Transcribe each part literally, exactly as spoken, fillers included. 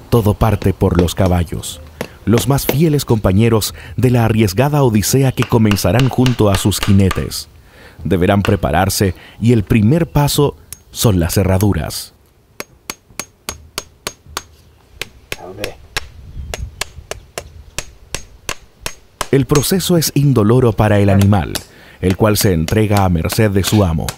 Todo parte por los caballos, los más fieles compañeros de la arriesgada odisea que comenzarán junto a sus jinetes. Deberán prepararse y el primer paso son las herraduras. El proceso es indoloro para el animal, el cual se entrega a merced de su amo.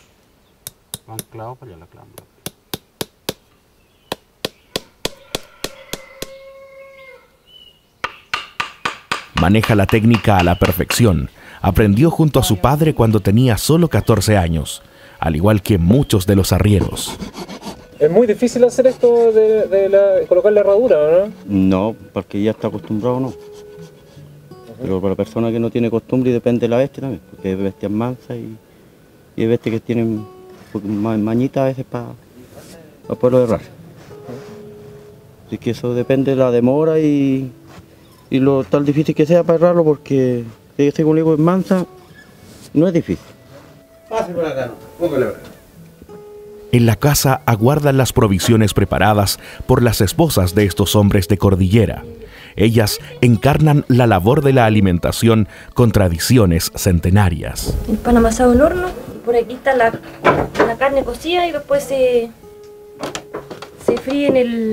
Maneja la técnica a la perfección. Aprendió junto a su padre cuando tenía solo catorce años, al igual que muchos de los arrieros. ¿Es muy difícil hacer esto de, de la, colocar la herradura, no? No, porque ya está acostumbrado, no. Pero para la persona que no tiene costumbre, y depende de la bestia también, porque hay bestias mansas y, y hay bestias que tienen mañitas a veces para, para poderlo errar. Así que eso depende de la demora y, y lo tan difícil que sea para errarlo, porque según digo, es mansa, no es difícil. Pase por acá, no, póngale por acá. En la casa aguardan las provisiones preparadas por las esposas de estos hombres de cordillera. Ellas encarnan la labor de la alimentación con tradiciones centenarias. El pan amasado en horno, y por aquí está la, la carne cocida y después se, se fríe en, el,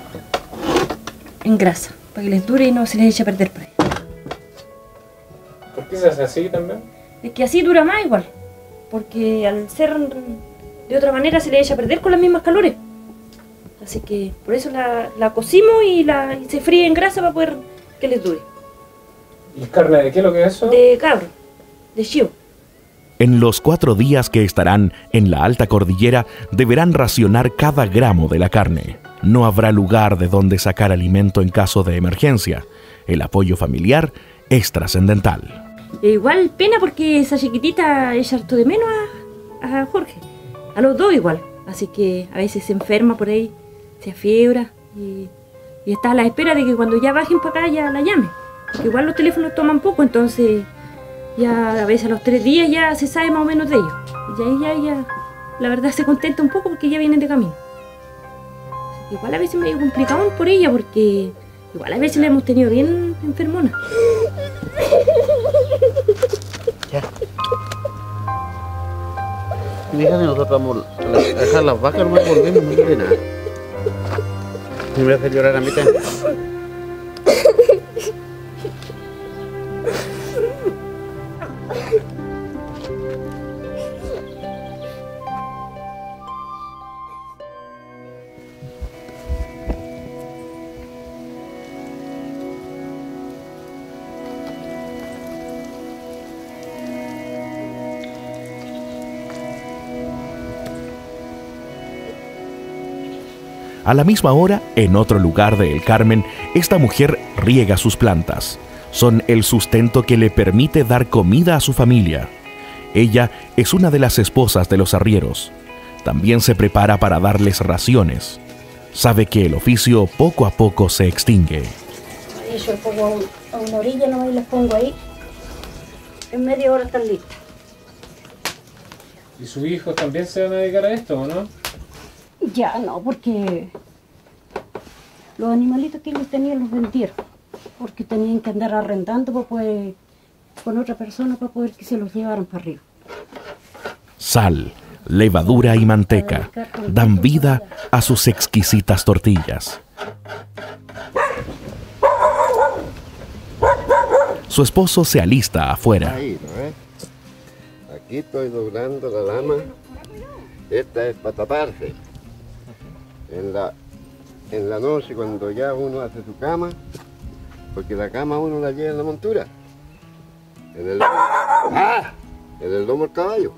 en grasa, para que les dure y no se les eche a perder por ahí. ¿Por qué se hace así también? Es que así dura más igual, porque al ser de otra manera se les echa a perder con las mismas calores. Así que por eso la, la cocimos y, la, y se fríe en grasa para poder que les dure. ¿Y carne de qué es lo que es eso? De cabro, de chivo. En los cuatro días que estarán en la alta cordillera deberán racionar cada gramo de la carne. No habrá lugar de donde sacar alimento en caso de emergencia. El apoyo familiar es trascendental. E igual pena porque esa chiquitita echa harto de menos a, a Jorge. A los dos igual. Así que a veces se enferma por ahí, se afiebra y, y está a la espera de que cuando ya bajen para acá ya la llame. Porque igual los teléfonos toman poco, entonces ya a veces a los tres días ya se sabe más o menos de ellos. Y ahí ya, ya la verdad se contenta un poco porque ya vienen de camino. Así que igual a veces me medio complicado por ella porque igual a veces la hemos tenido bien enfermona. Ya. Fíjate, nosotros vamos a dejar las vacas, no me volvemos, no quiere nada. Me voy a hacer llorar a mitad. A la misma hora, en otro lugar de El Carmen, esta mujer riega sus plantas. Son el sustento que le permite dar comida a su familia. Ella es una de las esposas de los arrieros. También se prepara para darles raciones. Sabe que el oficio poco a poco se extingue. Yo les pongo a, un, a una orilla, no les pongo ahí. En media hora están listas. ¿Y sus hijos también se van a dedicar a esto o no? Ya no, porque los animalitos que ellos tenían los vendieron, porque tenían que andar arrendando para poder, con otra persona para poder que se los llevaran para arriba. Sal, levadura y manteca dan vida a sus exquisitas tortillas. Su esposo se alista afuera. Ahí, ¿no ves? Aquí estoy doblando la lama. Esta es para taparse. En la, en la noche, cuando ya uno hace su cama, porque la cama uno la lleva en la montura. En el, ¡ah! En el lomo del caballo.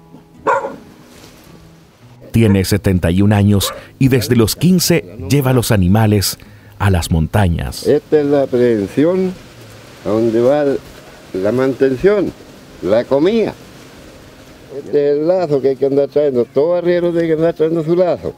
Tiene setenta y un años y desde los quince lleva los animales a las montañas. Esta es la prevención, a donde va la mantención, la comida. Este es el lazo que hay que andar trayendo. Todo arriero tiene que andar trayendo su lazo.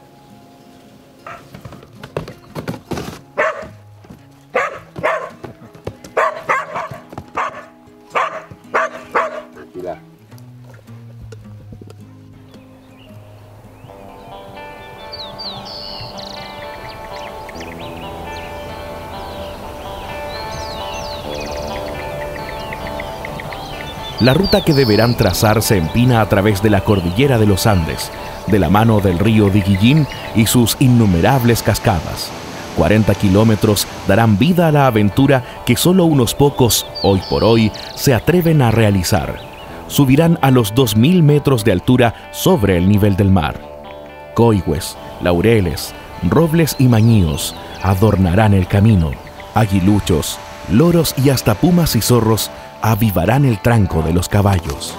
La ruta que deberán trazar se empina a través de la cordillera de los Andes, de la mano del río Diguillín y sus innumerables cascadas. cuarenta kilómetros darán vida a la aventura que solo unos pocos, hoy por hoy, se atreven a realizar. Subirán a los dos mil metros de altura sobre el nivel del mar. Coigües, laureles, robles y mañíos adornarán el camino. Aguiluchos, loros y hasta pumas y zorros avivarán el tranco de los caballos.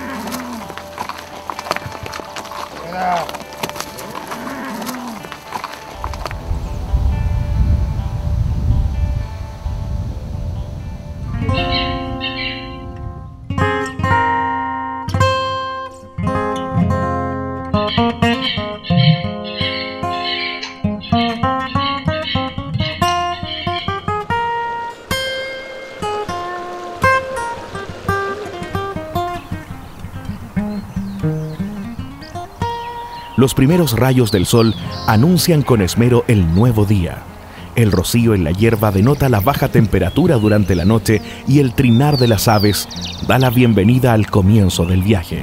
Los primeros rayos del sol anuncian con esmero el nuevo día. El rocío en la hierba denota la baja temperatura durante la noche y el trinar de las aves da la bienvenida al comienzo del viaje.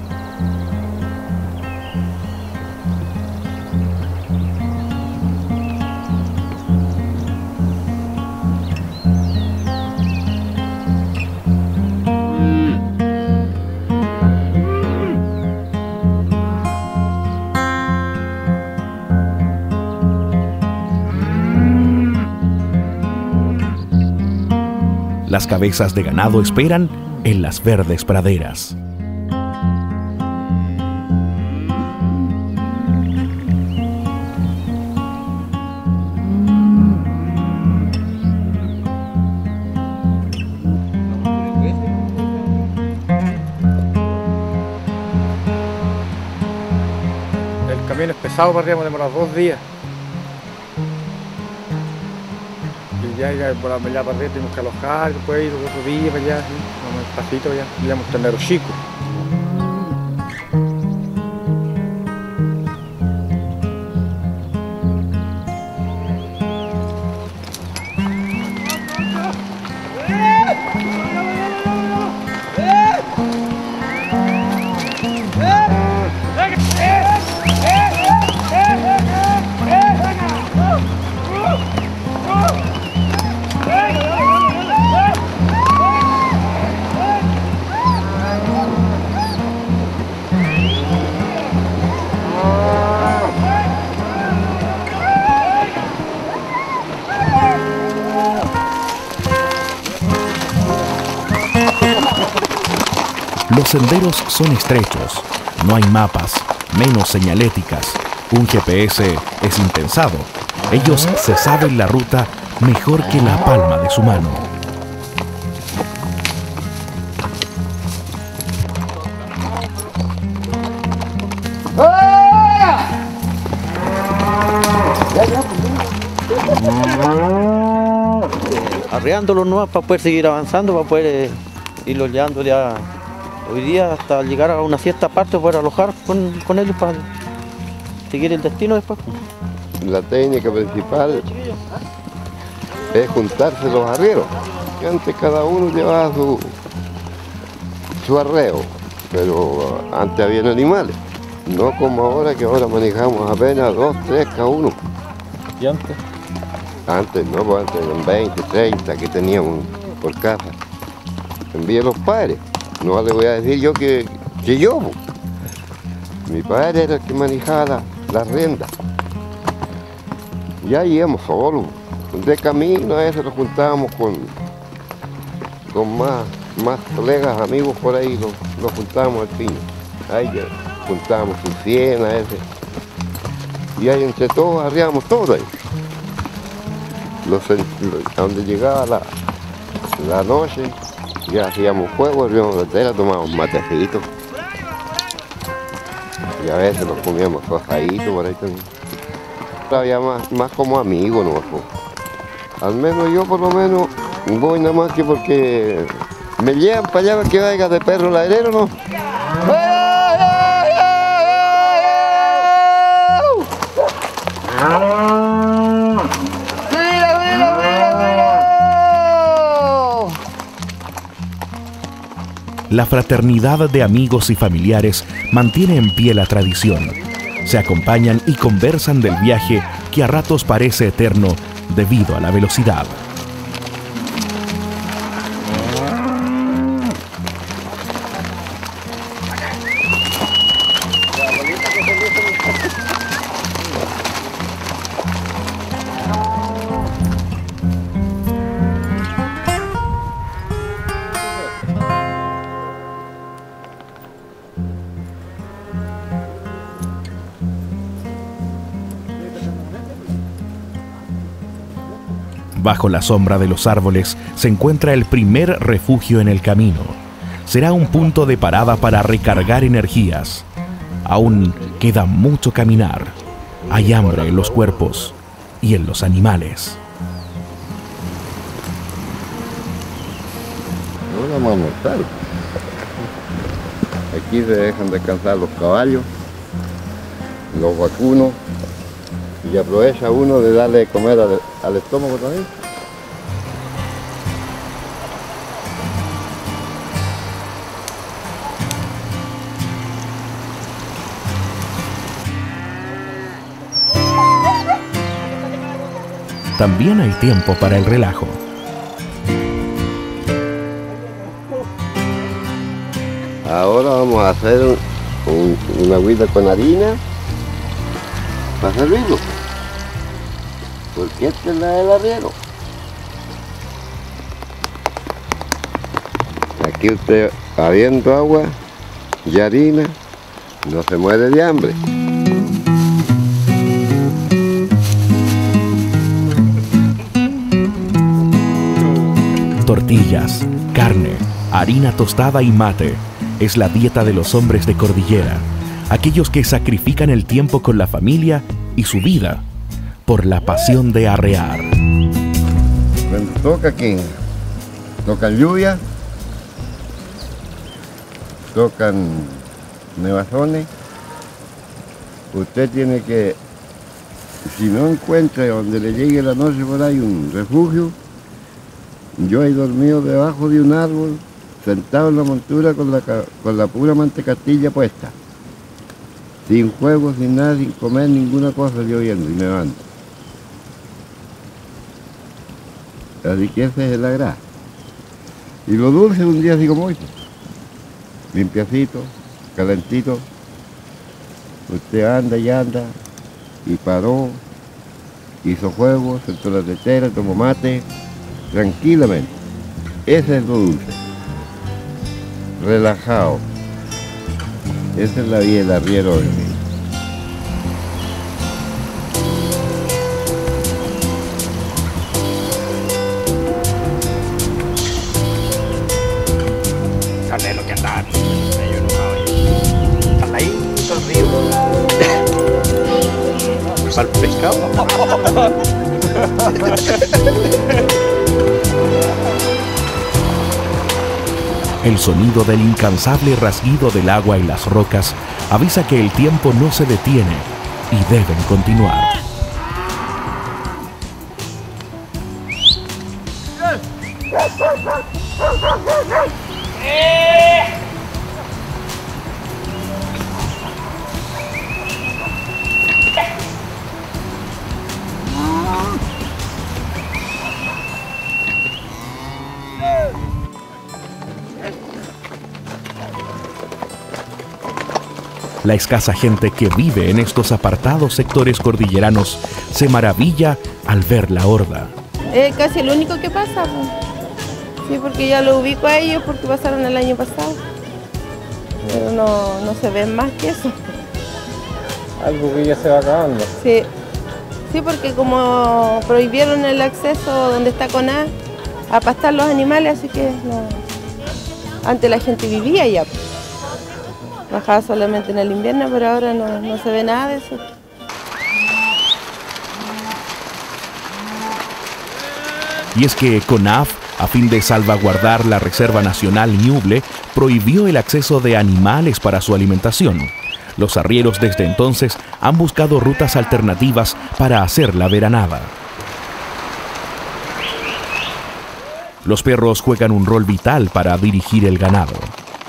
Las cabezas de ganado esperan en las verdes praderas. El camino es pesado para arriba, demora dos días. Y ya, ya por la media para arriba tenemos que alojar, después ir otro día para allá, ¿sí? Vamos despacito allá, llevamos ternero chico. Los senderos son estrechos, no hay mapas, menos señaléticas. Un G P S es impensado. Ellos se saben la ruta mejor que la palma de su mano. Arreándolos nuevos para poder seguir avanzando, para poder eh, irlos llevando ya hoy día hasta llegar a una cierta parte, poder alojar con, con ellos para seguir el destino después. La técnica principal es juntarse los arrieros, que antes cada uno llevaba su, su arreo, pero antes habían animales, no como ahora, que ahora manejamos apenas dos, tres cada uno. ¿Y antes? Antes no, pues antes eran veinte, treinta que teníamos por casa. Envié los padres, no les voy a decir yo que, que yo. Pues. Mi padre era el que manejaba la, la rienda. Ya íbamos solos. De camino a veces nos juntábamos con, con más, más colegas, amigos por ahí, nos, nos juntábamos al pino. Ahí ya juntábamos sus cien a veces. Y ahí entre todos arriábamos todo ahí. Los, los, donde llegaba la, la noche, ya hacíamos fuego, arribamos la tela, tomábamos matecitos. Y a veces nos comíamos fajaditos por ahí también. Todavía más, más como amigos, ¿no? Al menos yo por lo menos voy nada más que porque me llevan para allá para que vaya de perro ladrero, ¿no? la fraternidad de amigos y familiares mantiene en pie la tradición. Se acompañan y conversan del viaje que a ratos parece eterno debido a la velocidad. Bajo la sombra de los árboles se encuentra el primer refugio en el camino. Será un punto de parada para recargar energías. Aún queda mucho caminar. Hay hambre en los cuerpos y en los animales. Ahora vamos a almorzar. Aquí se dejan descansar los caballos, los vacunos, y aprovecha uno de darle de comer al, al estómago también. También hay tiempo para el relajo. Ahora vamos a hacer un, un, una agüita con harina para servirlo. Porque esta es la del arriero. Aquí usted, habiendo agua y harina, no se muere de hambre. Tortillas, carne, harina tostada y mate es la dieta de los hombres de cordillera, aquellos que sacrifican el tiempo con la familia y su vida por la pasión de arrear. Cuando toca aquí, tocan lluvia, tocan nevazones, usted tiene que, si no encuentra donde le llegue la noche por ahí un refugio, yo he dormido debajo de un árbol, sentado en la montura con la, con la pura mantecastilla puesta, sin juego, sin nada, sin comer ninguna cosa, lloviendo y nevando. Así que ese es el agrado. Y lo dulce un día así como hoy, limpiacito, calentito, usted anda y anda, y paró, hizo juego, sentó la tetera, tomó mate, tranquilamente. Ese es lo dulce. Relajado. Esa es la vida del arriero hoy. Canelo que andaba medio enojado ahí. Está ahí, todo el río. Para el pescado. El sonido del incansable rasguido del agua en las rocas avisa que el tiempo no se detiene y deben continuar. La escasa gente que vive en estos apartados sectores cordilleranos se maravilla al ver la horda. Es casi el único que pasa, pues. Sí, porque ya lo ubico a ellos porque pasaron el año pasado. Pero no, no se ven más que eso. Algo que ya se va acabando. Sí, sí, porque como prohibieron el acceso donde está CONAF a pastar los animales, así que no. Antes la gente vivía ya. Bajaba solamente en el invierno, pero ahora no, no se ve nada de eso. Y es que CONAF, a fin de salvaguardar la Reserva Nacional Ñuble, prohibió el acceso de animales para su alimentación. Los arrieros desde entonces han buscado rutas alternativas para hacer la veranada. Los perros juegan un rol vital para dirigir el ganado.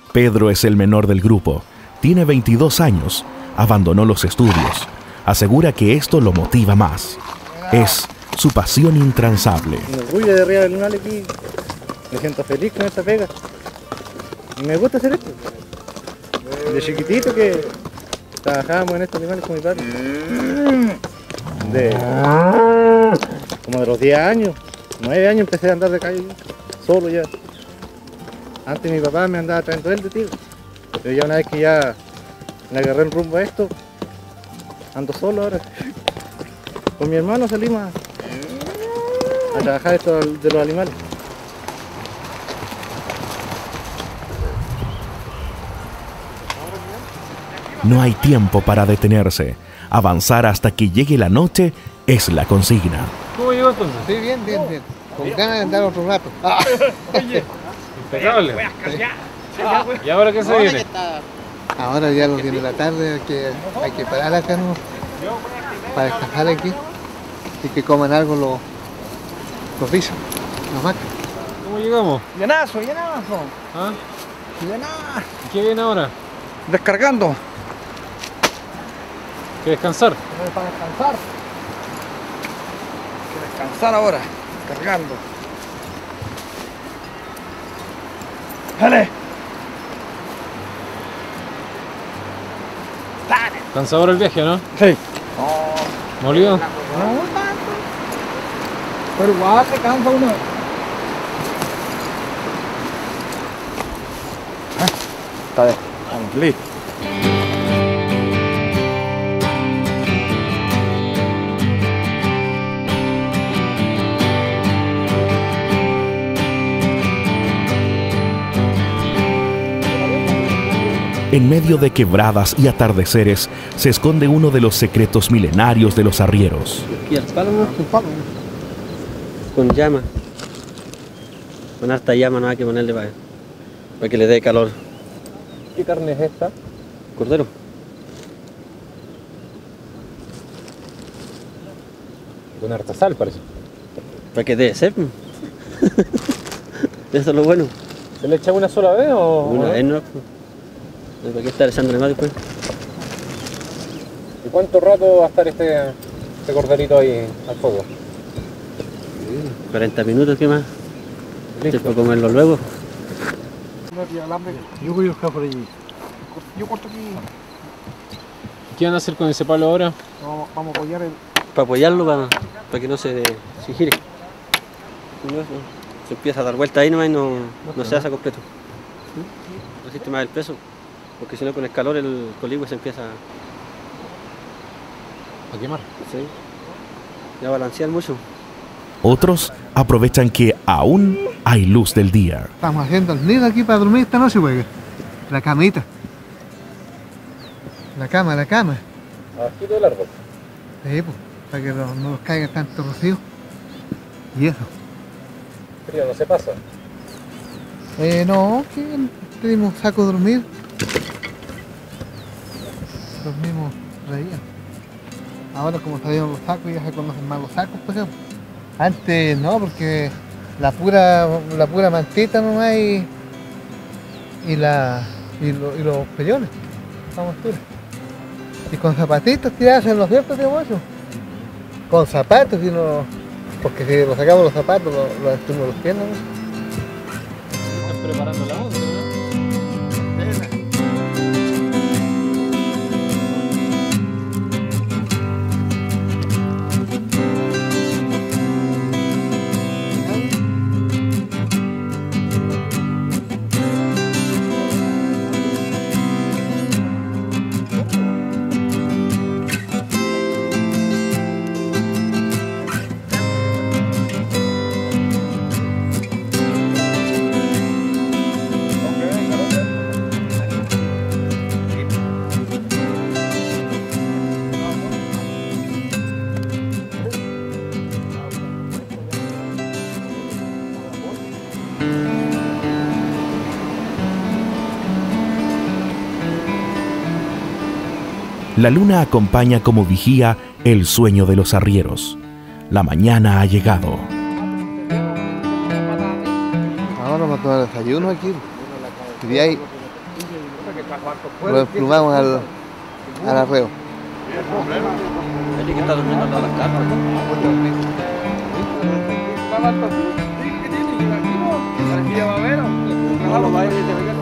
Pedro es el menor del grupo. Tiene veintidós años. Abandonó los estudios. Asegura que esto lo motiva más. Es su pasión intransable. Me orgullo de arriba del lunar aquí. Me siento feliz con esta pega. Y me gusta hacer esto. De chiquitito que trabajábamos en estos animales con mi padre. De, como de los diez años, nueve años empecé a andar de calle solo ya. Antes mi papá me andaba trayendo él de tiro. Pero ya una vez que ya le agarré el rumbo a esto, ando solo ahora. Con mi hermano salimos a, a trabajar esto de los animales. No hay tiempo para detenerse. Avanzar hasta que llegue la noche es la consigna. ¿Cómo llegó entonces? Sí, bien, bien, bien. Con ganas de andar otro rato. Oye, impecable. ¿Y ahora qué se viene? Ahora ya los viene la tarde, hay que, hay que parar acá, ¿no? Para descansar aquí y que coman algo los, los rizos, las vacas. ¿Cómo llegamos? Llenazo, llenazo. ¿Ah? Llenazo. ¿Qué viene ahora? Descargando. ¿Que descansar? Para descansar. Hay que descansar ahora, cargando. ¡Dale! ¡Dale! ¿Cansador el viaje, no? Sí. ¿Molido? No tanto. Pero igual se cansa uno. Está bien. Vamos, listo. En medio de quebradas y atardeceres se esconde uno de los secretos milenarios de los arrieros. Y el palo, ¿no? Un palo. Con llama. Con harta llama no hay que ponerle para, para que le dé calor. ¿Qué carne es esta? Cordero. Con harta sal parece. Para que dé sed. Eso es lo bueno. ¿Se le echa una sola vez o...? Una vez no. ¿Para qué estar echándole más después? ¿Y cuánto rato va a estar este, este corderito ahí al fuego? cuarenta minutos, ¿qué más? Listo para comerlo luego. Yo voy a buscar por allí. Yo corto aquí. ¿Qué van a hacer con ese palo ahora? Vamos, vamos a apoyar el... Para apoyarlo, para, para que no se, se gire. Si no, se empieza a dar vuelta ahí nomás y no, no se hace completo. Resiste más el peso, porque si no con el calor el coligüe se empieza a quemar. Sí. Y a balancear mucho. Otros aprovechan que aún hay luz del día. Estamos haciendo el nido aquí para dormir esta noche, pues. La camita. La cama, la cama. Abajito del árbol. Sí, pues, para que no, no nos caiga tanto rocío. Y eso. Frío, no se pasa. Eh, no, que tenemos saco de dormir. Dormimos reían. Ahora como salieron los sacos ya se conocen más los sacos, por ejemplo. Antes no, porque la pura la pura mantita nomás y, y la y, lo, y los pellones, vamos tú. Y con zapatitos tirados en los ciertos de bollo. Con zapatos y no. Porque si nos sacamos los zapatos, los, los estuvimos los pies, ¿no? Están preparando la once, ¿no? La luna acompaña como vigía el sueño de los arrieros. La mañana ha llegado. Ahora vamos a tomar desayuno aquí. Y de ahí lo desplumamos al, al arreo. ¿El que está durmiendo todas las cartas? No lo va a ir de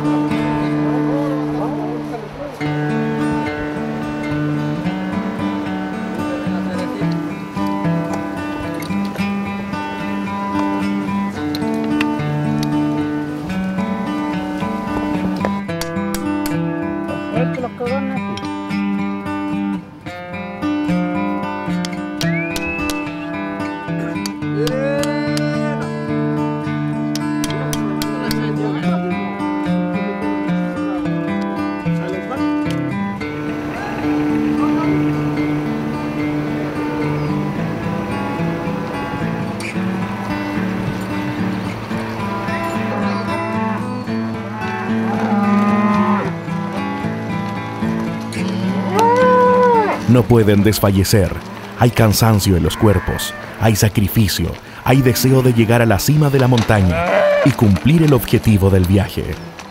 No pueden desfallecer. Hay cansancio en los cuerpos, hay sacrificio, hay deseo de llegar a la cima de la montaña y cumplir el objetivo del viaje.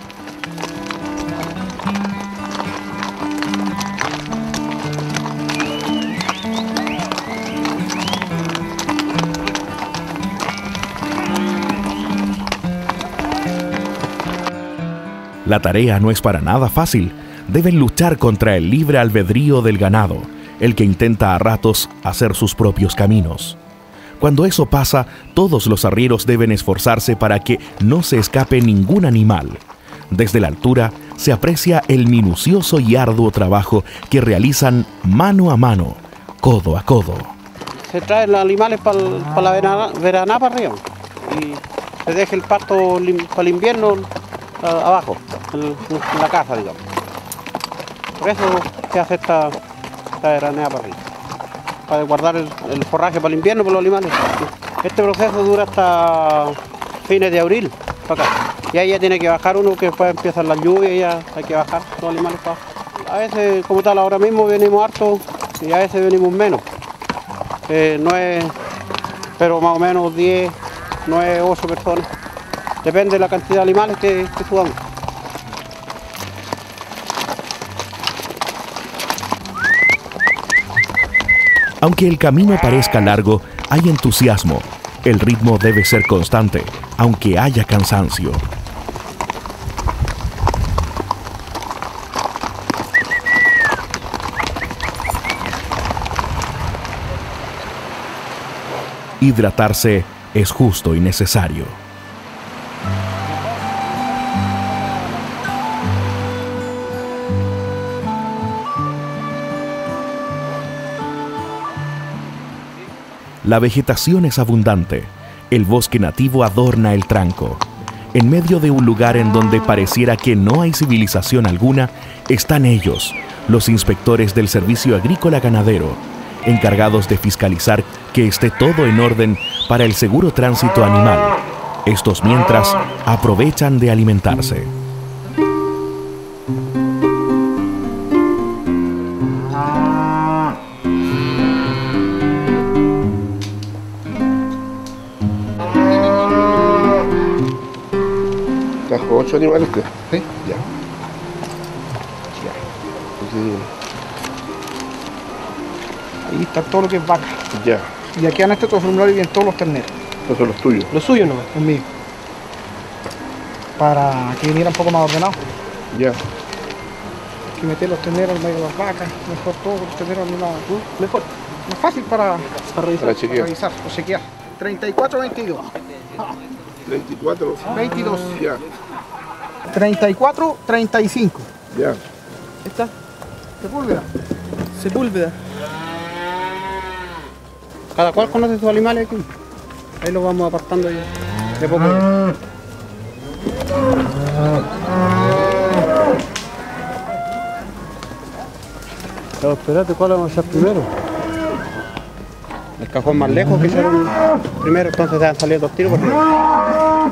La tarea no es para nada fácil. Deben luchar contra el libre albedrío del ganado, el que intenta a ratos hacer sus propios caminos. Cuando eso pasa, todos los arrieros deben esforzarse para que no se escape ningún animal. Desde la altura se aprecia el minucioso y arduo trabajo que realizan mano a mano, codo a codo. Se traen los animales para pa la verana, veraná para arriba y se deja el pasto para el invierno a, abajo, en, en la casa, digamos. Por eso se hace esta, esta veranea para arriba, para guardar el, el forraje para el invierno para los animales. Este proceso dura hasta fines de abril, para acá. Y ahí ya tiene que bajar uno, que después empiezan las lluvias y ya hay que bajar los animales para abajo. A veces, como tal, ahora mismo venimos harto y a veces venimos menos. Eh, no es, pero más o menos diez, nueve, ocho personas. Depende de la cantidad de animales que, que subamos. Aunque el camino parezca largo, hay entusiasmo. El ritmo debe ser constante, aunque haya cansancio. Hidratarse es justo y necesario. La vegetación es abundante. El bosque nativo adorna el tranco. En medio de un lugar en donde pareciera que no hay civilización alguna, están ellos, los inspectores del Servicio Agrícola Ganadero, encargados de fiscalizar que esté todo en orden para el seguro tránsito animal. Estos mientras aprovechan de alimentarse. ¿Trajo ocho animales? Sí. Ya. Ya. Ahí está todo lo que es vaca. Ya. Y aquí en este otro formulario vienen todos los terneros. Estos son los tuyos. Los suyos nomás, los míos. Para que viniera un poco más ordenado. Ya. Hay que meter los terneros en medio de las vacas, mejor todos los terneros en una, mejor. Más fácil para, para revisar. Para chequear. Para revisar o chequear. treinta y cuatro, veintidós. treinta y cuatro. veintidós. Ya. treinta y cuatro, treinta y cinco. Ya. Esta. Sepúlveda. Sepúlveda. Cada cual conoce sus animales aquí. Ahí los vamos apartando ya, de poco. Pero espérate, ¿cuál vamos a hacer primero? El cajón más lejos que hicieron primero, entonces se han salido dos tiros por arriba.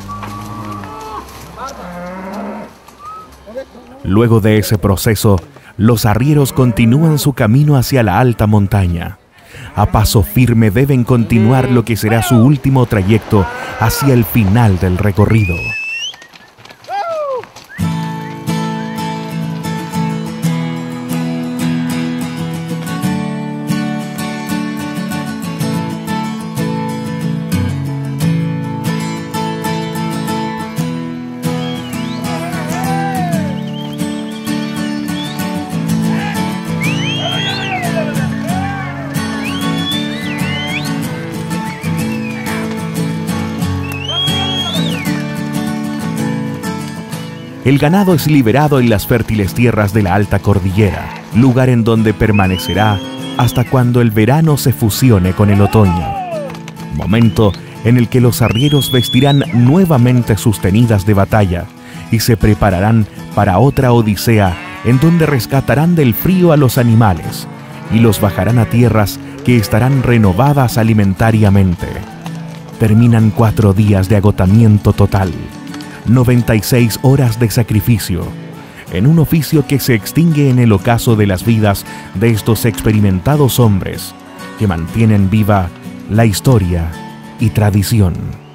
Luego de ese proceso, los arrieros continúan su camino hacia la alta montaña. A paso firme deben continuar lo que será su último trayecto hacia el final del recorrido. El ganado es liberado en las fértiles tierras de la alta cordillera, lugar en donde permanecerá hasta cuando el verano se fusione con el otoño. Momento en el que los arrieros vestirán nuevamente sus tenidas de batalla y se prepararán para otra odisea en donde rescatarán del frío a los animales y los bajarán a tierras que estarán renovadas alimentariamente. Terminan cuatro días de agotamiento total. noventa y seis horas de sacrificio, en un oficio que se extingue en el ocaso de las vidas de estos experimentados hombres que mantienen viva la historia y tradición.